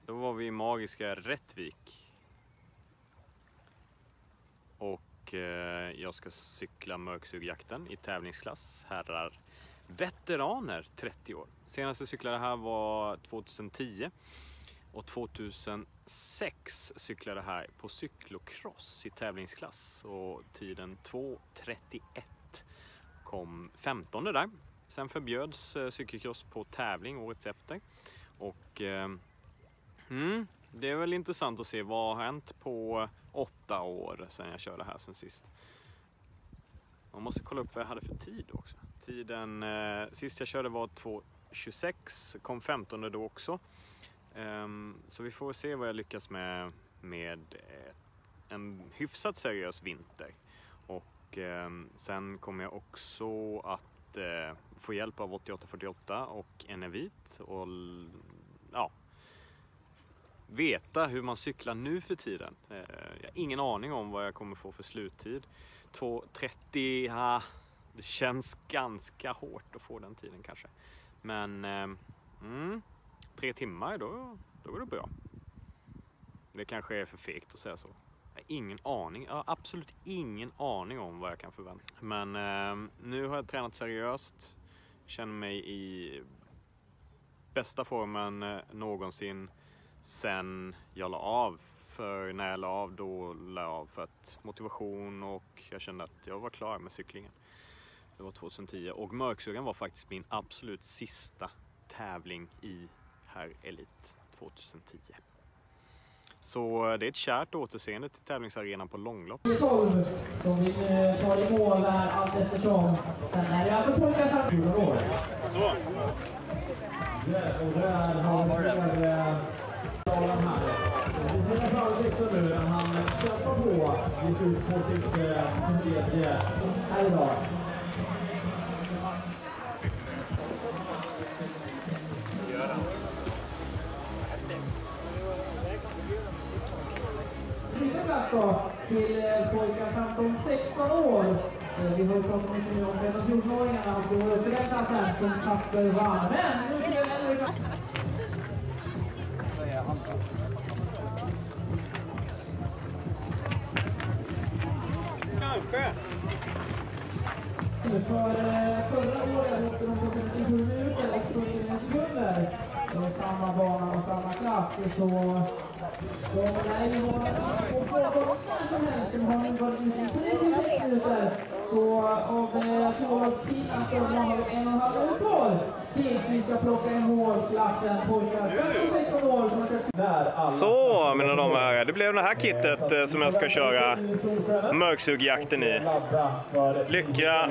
Då var vi i magiska Rättvik. Och jag ska cykla mörksugjakten i tävlingsklass. Herrar veteraner 30 år. Senaste cyklade här var 2010. Och 2006 cyklade här på cyklocross i tävlingsklass. Och tiden 2:31 kom 15:e där. Sen förbjöds cykelcross på tävling året efter. Och det är väl intressant att se vad har hänt på 8 år sedan jag körde här sen sist. Man måste kolla upp vad jag hade för tid också. Tiden sist jag körde var 2:26, kom 15:e då också. Så vi får se vad jag lyckas med en hyfsat seriös vinter. Och sen kommer jag också att få hjälp av 8848 och Enevit och veta hur man cyklar nu för tiden. Jag har ingen aning om vad jag kommer få för sluttid. 2:30, det känns ganska hårt att få den tiden kanske. Men 3 timmar, då går det bra. Det kanske är för fegt att säga så. Jag har absolut ingen aning om vad jag kan förvänta. Men nu har jag tränat seriöst. Känner mig i bästa formen någonsin sen jag la av. För när jag la av, då la jag av för att motivation, och jag kände att jag var klar med cyklingen. Det var 2010 och mörksugan var faktiskt min absolut sista tävling i Herr Elit 2010. Så det är ett kärt återseende till tävlingsarenan på långlopp. 12 som vill ta i mål där allt eftersom. Sen är det alltså pojkar fram 14 år. Så. Och där har vi Dalan här. Det är framsikt nu när han kämpar på. Gick ut på sitt tredje här idag. Till pojkar 15-16 år. Vi har ju pratat mycket nu om 14-åringarna och då är det den klassen som Kasper vann. Men nu är det äldre klassen. Kanske. För förra året åkte de på 57 minuter och 41 sekunder. Samma bana och samma klass. Så när vi har på som helst som har gått ut i 36 minuter, så av tvåårstiden så har vi 1,5 minuter kvar tills vi ska plocka i målklassen pojkar 15-16 år som har kört där. Så mina damer och herrar, det blev det här kittet som jag ska köra mörksugjakten i. Lycra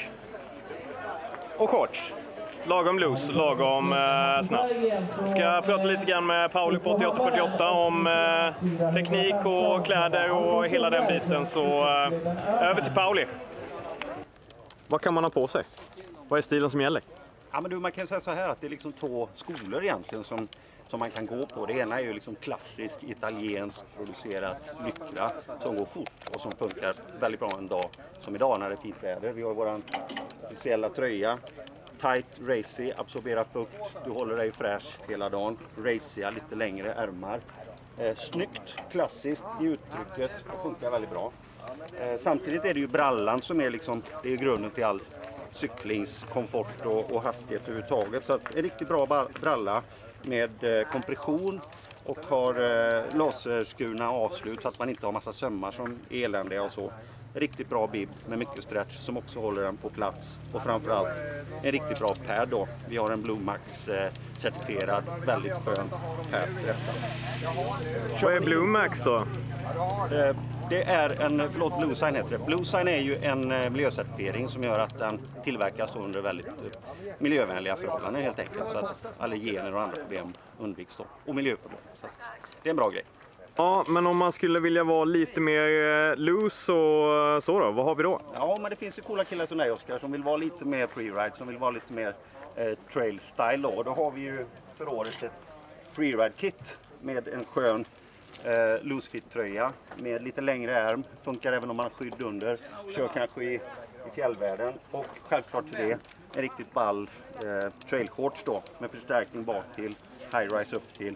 och shorts. Lagom loose, lagom snabbt. Ska prata lite grann med Pauli på 8848 om teknik och kläder och hela den biten. Så över till Pauli. Vad kan man ha på sig? Vad är stilen som gäller? Ja, men man kan säga så här att det är liksom 2 skolor egentligen som man kan gå på. Det ena är ju liksom klassisk italiensk producerat Lycra som går fort och som funkar väldigt bra en dag som idag när det är fint väder. Vi har vår speciella tröja. Tight, racy, absorberar fukt, du håller dig fräsch hela dagen. Racya, lite längre ärmar. Snyggt, klassiskt i uttrycket och funkar väldigt bra. Samtidigt är det ju brallan som är liksom, det är grunden till all cyklingskomfort och hastighet överhuvudtaget. Så att en riktigt bra bralla med kompression och har laserskurna avslut så att man inte har massa sömmar som är eländiga och så. Riktigt bra bib med mycket stretch som också håller den på plats. Och framförallt en riktigt bra pad då. Vi har en Blue Max certifierad, väldigt skön pad till detta. Vad är Blue Max då? Det är en, Blue Sign heter det. Blue Sign är ju en miljöcertifiering som gör att den tillverkas under väldigt miljövänliga förhållanden helt enkelt. Så att allergener och andra problem undviks då. Och miljöproblem. Så att det är en bra grej. Ja, men om man skulle vilja vara lite mer loose och så då, vad har vi då? Ja, men det finns ju coola killar som dig, Oskar, som vill vara lite mer freeride, som vill vara lite mer trail style då. Då har vi ju för året ett freeride kit med en skön loose fit tröja med lite längre ärm. Funkar även om man har skydd under. Kör kanske i fjällvärlden. Och självklart till det en riktigt ball trail shorts då med förstärkning bak till, high rise upp till.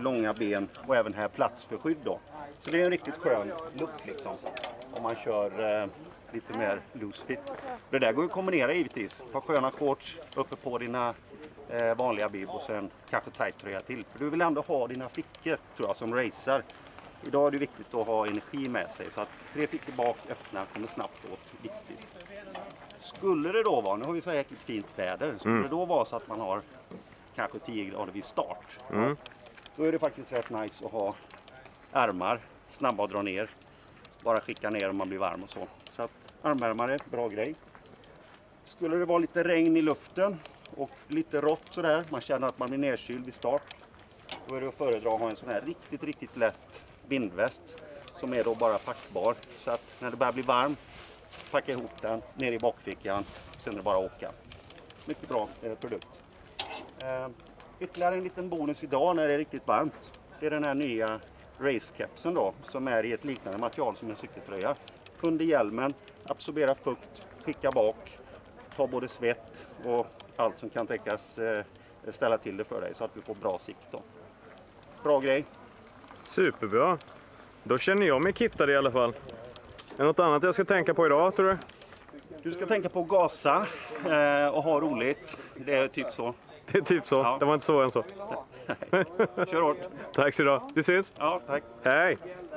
långa ben och även här plats för skydd då. Så det är en riktigt skön look liksom. Om man kör lite mer loose fit. Det där går ju att kombinera givetvis. Ha sköna shorts uppe på dina vanliga bib och sen kanske tight-tröja till. För du vill ändå ha dina fickor tror jag som racer. Idag är det viktigt att ha energi med sig så att 3 fickor bak öppna kommer snabbt åt viktigt. Skulle det då vara, nu har vi så jäkligt fint väder, skulle det då vara så att man har kanske 10 grader vid start. Då är det faktiskt rätt nice att ha ärmar, snabba att dra ner. Bara skicka ner om man blir varm och så. Så att armärmar är bra grej. Skulle det vara lite regn i luften och lite rått sådär, man känner att man blir nedkyld vid start. Då är det att föredra att ha en sån här riktigt lätt vindväst som är då bara packbar. Så att när det börjar bli varmt, packa ihop den ner i bakfickan, sen är det bara att åka. Mycket bra produkt. Ytterligare en liten bonus idag när det är riktigt varmt. Det är den här nya racecapsen då, som är i ett liknande material som en cykeltröja. Under hjälmen, absorbera fukt, skicka bak, ta både svett och allt som kan täckas ställa till det för dig så att du får bra sikt då. Bra grej. Superbra. Då känner jag mig kittad i alla fall. Är det något annat jag ska tänka på idag tror du? Du ska tänka på att gasa och ha roligt. Det är typ så. Det är typ så. Ja. Det var inte så än så. Kör hårt. Tack så du. Vi ses. Ja, tack. Hej.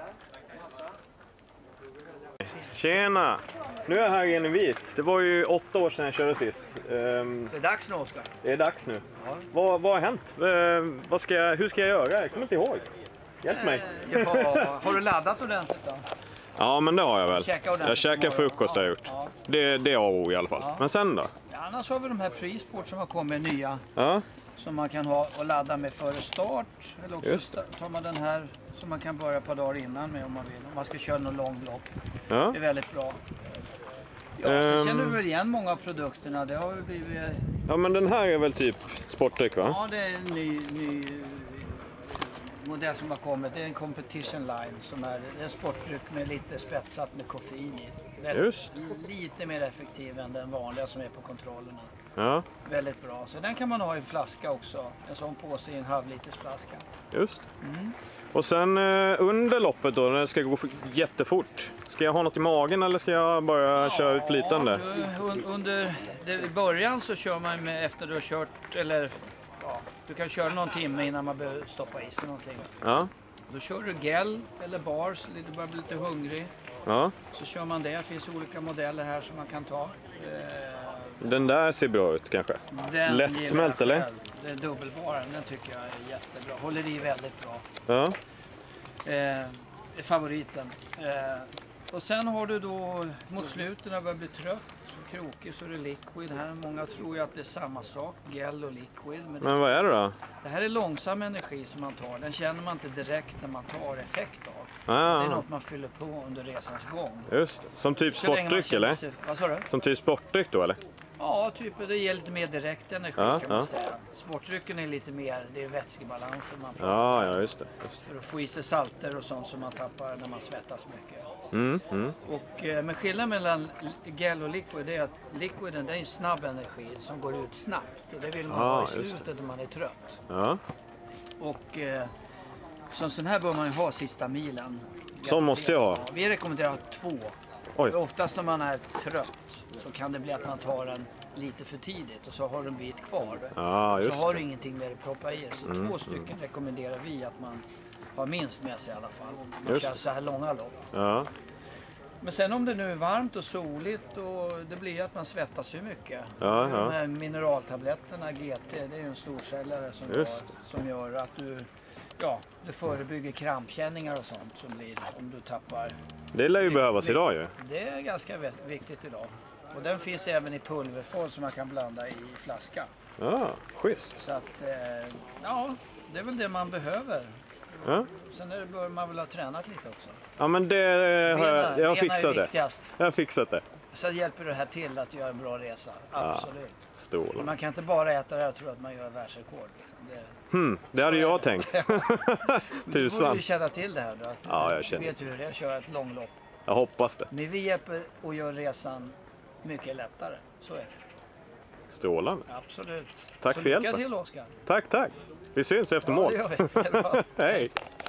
Tjena. Nu är jag här i en vit. Det var ju 8 år sedan jag körde sist. Det är dags nu, Oskar. Det är dags nu. Ja. Vad har hänt? Hur ska jag göra? Jag kommer inte ihåg. Hjälp mig. Ja, har du laddat ordentligt då? Ja, men det har jag väl. Jag käkar frukost har jag gjort. Ja. Det är A och O i alla fall. Ja. Men sen då? Ja, annars har vi de här Pre-Sport som har kommit nya. Ja. Som man kan ha och ladda med före start. Eller också tar man den här som man kan börja ett par dagar innan med om man vill. Om man ska köra någon lång lopp. Ja. Det är väldigt bra. Ja, så känner du väl igen många av produkterna. Det har väl blivit... Ja, men den här är väl typ sportdryck va? Ja, det är en ny modell som har kommit. Det är en competition line som är en sportdryck med lite spetsat med koffein i. Väldigt, lite mer effektiv än den vanliga som är på kontrollerna. Ja. Väldigt bra. Så den kan man ha i flaska också. En sån påse i en halvliters flaska. Just. Och sen under loppet då, när det ska gå jättefort. Ska jag ha något i magen eller ska jag bara köra flytande? I början så kör man med efter du har kört, eller ja, du kan köra någon timme innan man behöver stoppa i sig någonting. Ja. Då kör du gel eller bars, du börjar bli lite hungrig. Ja. Så kör man det. Det finns olika modeller här som man kan ta. Den där ser bra ut kanske. Lättsmält eller? Det är dubbelbaren, den tycker jag är jättebra. Håller i väldigt bra. Ja. Är favoriten. Och sen har du då mot slutet när det börjar bli trött, krokig, så är det liquid här. Många tror ju att det är samma sak, gel och liquid. Men vad är det då? Det här är långsam energi som man tar. Den känner man inte direkt när man tar effekt av. Det är något man fyller på under resans gång. Just det. Som typ sportdryck eller? Vad sa du? Som typ sportdryck då eller? Ja, typ det ger lite mer direkt energi kan man säga. Sportdrycken är lite mer, det är vätskebalansen man pratar om. Ja, just det. För att få i sig salter och sånt som man tappar när man svettas mycket. Och men skillnaden mellan gel och liquid är att liquiden, det är en snabb energi som går ut snabbt. Och det vill man ha i slutet när man är trött. Ja. Och som sån här bör man ju ha sista milen. Så måste jag ha. Vi rekommenderar 2. Oj. Oftast när man är trött så kan det bli att man tar den lite för tidigt och så har du en bit kvar. Ja, just så har du ingenting mer att proppa i. Så 2 stycken rekommenderar vi att man har minst med sig i alla fall. Om man kör så här långa lopp. Ja. Men sen om det nu är varmt och soligt och det blir att man svettas ju mycket. Ja. De här mineraltabletterna GT, det är ju en storsäljare som gör att du förebygger krampkänningar och sånt som blir om du tappar. Det lär ju behövas idag ju. Det är ganska viktigt idag. Och den finns även i pulverform som man kan blanda i flaska. Ja, schysst. Så att, det är väl det man behöver. Ja. Sen bör man väl ha tränat lite också. Ja, men det har jag fixat det. Jag har fixat det. Så hjälper det här till att göra en bra resa. Absolut. Stål. Man kan inte bara äta det här och tro att man gör världsrekord. Liksom. Det hade jag tänkt. Du borde ju känna till det här då. Ja, jag känner. Du vet hur det är att köra ett långlopp. Jag hoppas det. Men vi hjälper och gör resan mycket lättare. Så är det. Strålande. Absolut. Tack för hjälpen. Lycka till, Oskar. Tack. Vi syns efter mål. Ja, det gör vi. Det är bra. Hej!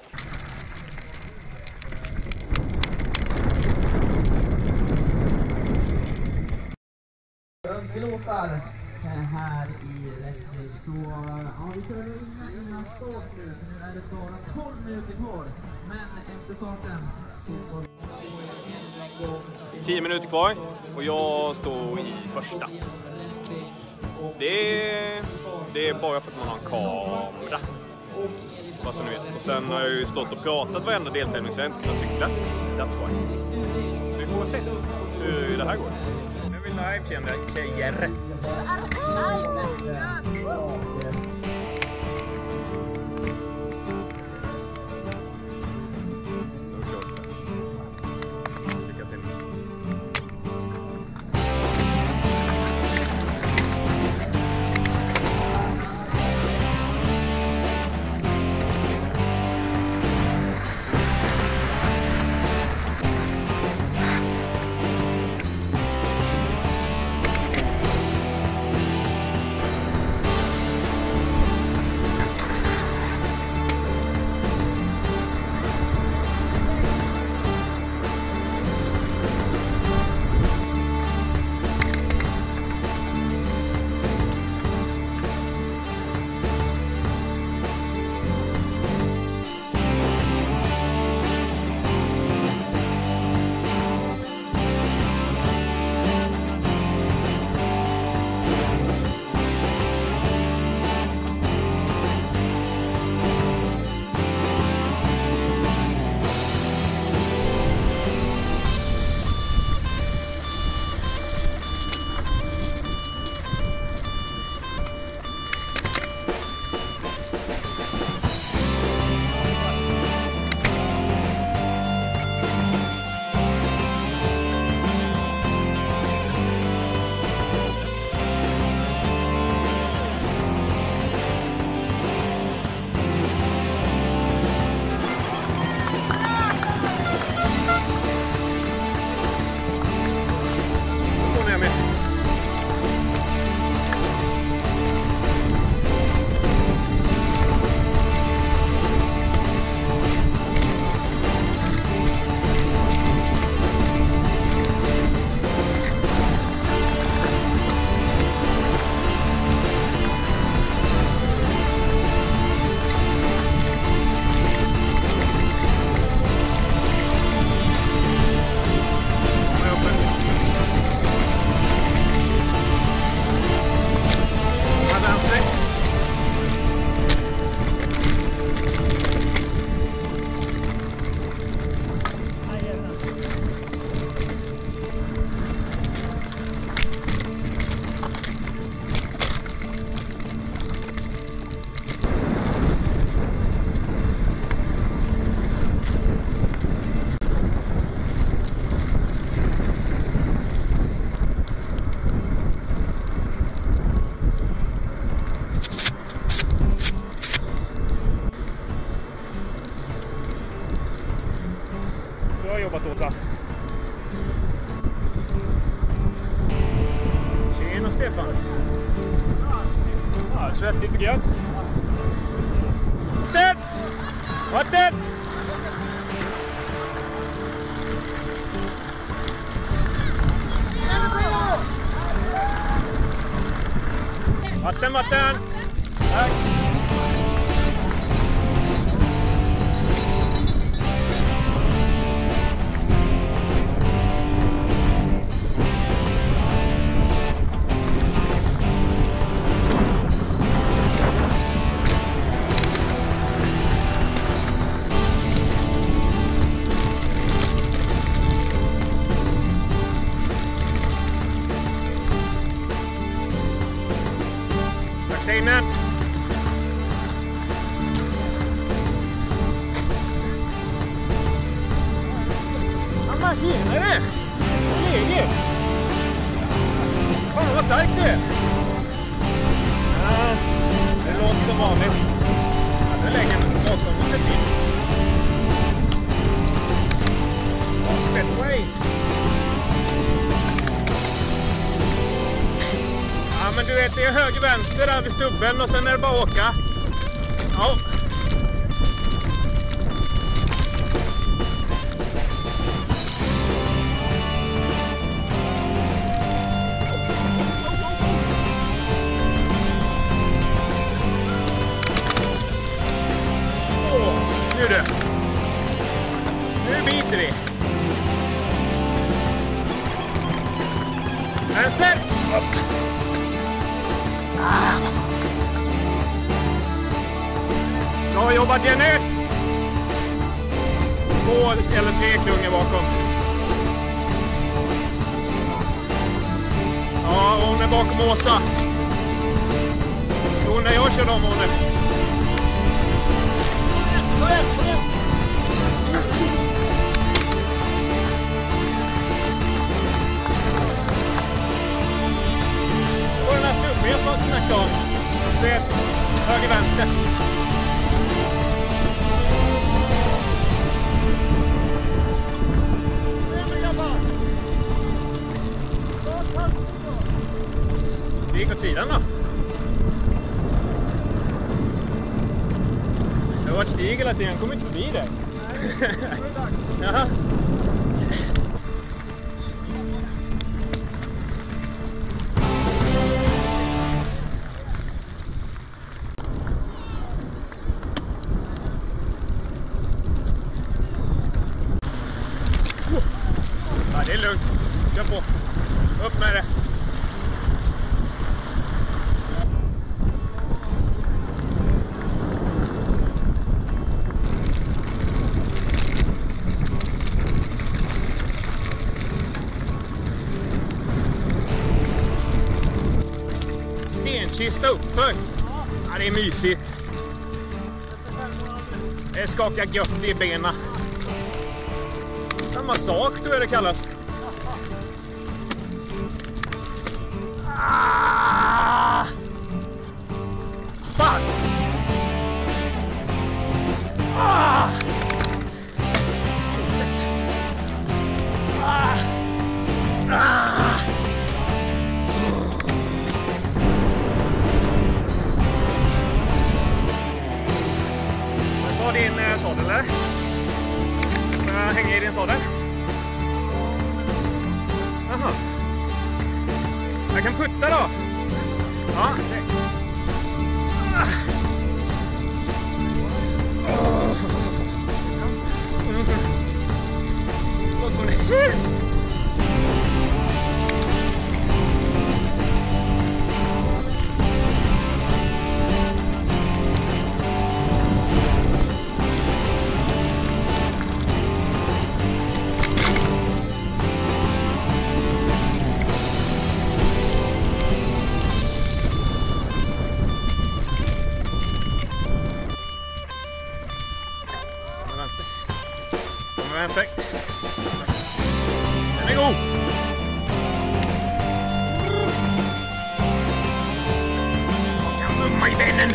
Önskelåtar här i Rättvik. Så ja, vi kör innan start nu. Nu är det bara 12 minuter kvar. Men efter starten så ska vi 10 minuter kvar och jag står i första. Det är bara för att man har en kamera. Vad som ni vet. Och sen har jag ju stått och pratat varenda deltävling så jag inte kunnat cykla. That's why. Så vi får se hur det här går. Nu vill live tjejer. Då kör vi. Lycka till. Bra jobbat Åsa. Tjena Stefan. Ja, svettigt och gött. Vatten! Vatten! Vatten, vatten! Tack! Innan. Mamma, tjenare! Läge! Fan vad starkt det är! Ja, det låter som vanligt. Ja, det är länge bakom och sett in. Ja, Speedway! Ja, men du vet, det är höger vänster där vid stubben och sen är det bara att åka. Ja. Nu du. Nu biter vi. Vänster. Bra jobbat Jenny. 2 eller 3 klungor bakom. Ja, hon är bakom Åsa. Jo, när jag kör om hon är. Och den här snubben jag får snacka om. Du vet, höger vänster. Det gick åt sidan då. Det har varit stig hela tiden, kom inte förbi det. Jaha. Ja, det är lugnt. Kör på. Upp med det. Stenkista uppför. Ja, det är mysigt. Det skakar gött i benen. Samma sak tror jag det kallas. Ah! Fan! Ah! Ah! Ah! Ta din sadel eller? Jag hänger i din sadel. Jaha. Jag kan putta då. Ja. Låter som en häst. Vänster. Den är god. Jag kan mumma i benen.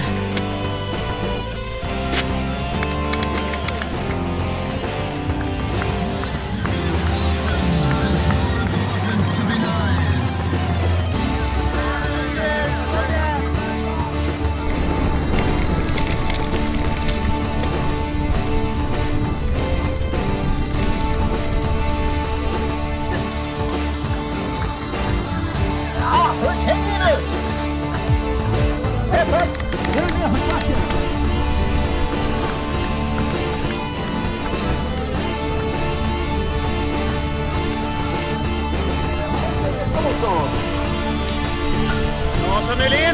Ja, så Nylén.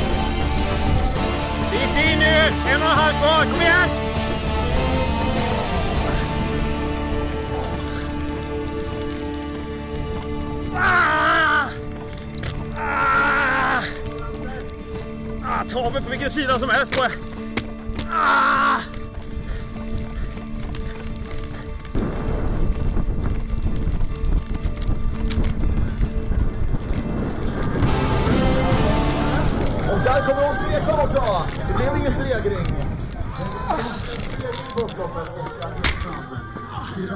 Bit in nu. 1,5 kvar. Kom igen. Ta mig på vilken sida som helst på. Och där kommer hon streka också. Det blev ingen stegring.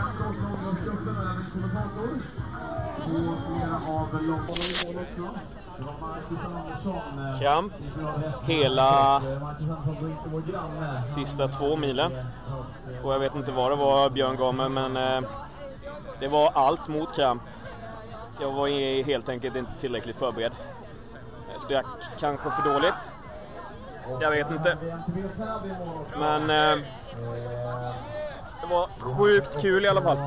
Flera av långbollarna också. Kamp hela sista 2 milen. Och jag vet inte vad det var Björn gav mig, men det var allt mot kramp. Jag var helt enkelt inte tillräckligt förberedd. Jag drack kanske för dåligt. Jag vet inte. Men det var sjukt kul i alla fall.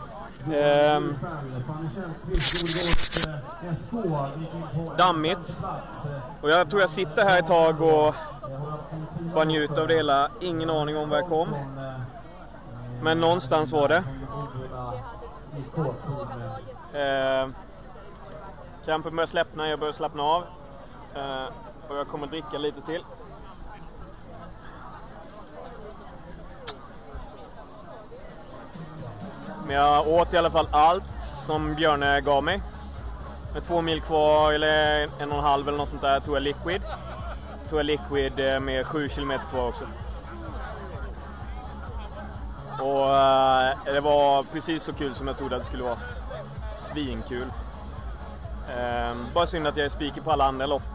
Dammigt. Och jag tror jag sitter här ett tag och bara njuter av det hela. Ingen aning om var jag kom. Men någonstans var det. Kampen börjar släppna, jag börjar slappna av. Och jag kommer dricka lite till. Men jag åt i alla fall allt som Björne gav mig. Med 2 mil kvar eller 1,5 eller något sånt där tog jag liquid. Tog jag liquid med 7 kilometer kvar också. Och det var precis så kul som jag trodde att det skulle vara. Svinkul. Bara synd att jag är speaker på alla andra lopp.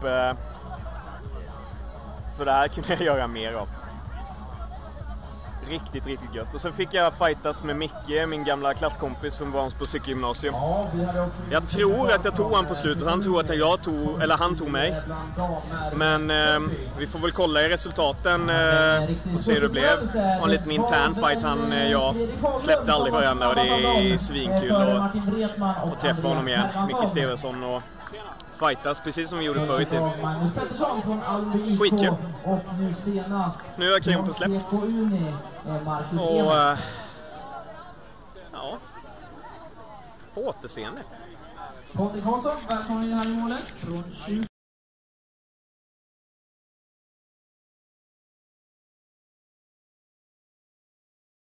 För det här kunde jag göra mer av. Riktigt, riktigt gött. Och så fick jag fightas med Micke, min gamla klasskompis från Brons på cykelgymnasium. Jag tror att jag tog han på slutet. Han tror att han tog mig. Men vi får väl kolla i resultaten och se hur det blev. Och en liten intern fight. Jag släppte aldrig varandra och det är svinkul att träffa honom igen. Micke Stevensson och fightas precis som vi gjorde förr i tiden. Skitkul. Nu är kring släpp. Och ja, återseende. Patrik Hansson, välkommen in här i målet.